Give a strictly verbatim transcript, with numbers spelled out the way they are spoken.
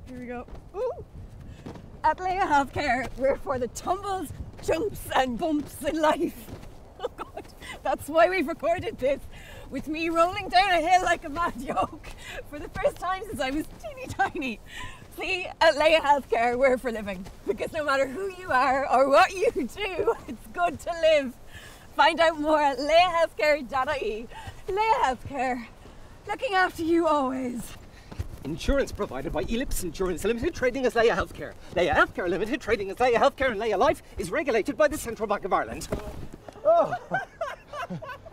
Here we go. Ooh. At Laya Healthcare, we're for the tumbles, jumps and bumps in life. Oh God, that's why we've recorded this, with me rolling down a hill like a mad yoke for the first time since I was teeny tiny. See, at Laya Healthcare, we're for living, because no matter who you are or what you do, it's good to live. Find out more at laya healthcare dot I E. Laya Healthcare, looking after you always. Insurance provided by Ellipse Insurance Limited, trading as Laya Healthcare. Laya Healthcare Limited, trading as Laya Healthcare and Laya Life, is regulated by the Central Bank of Ireland. Oh.